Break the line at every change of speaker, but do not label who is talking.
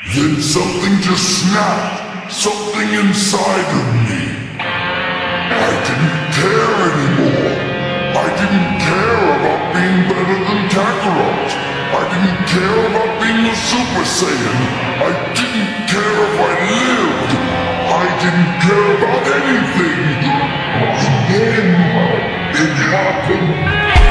Then something just snapped. Something inside of me. I didn't care anymore. I didn't care about being better than Kakarot. I didn't care about being a Super Saiyan. I didn't care if I lived. I didn't care about anything. And then it happened.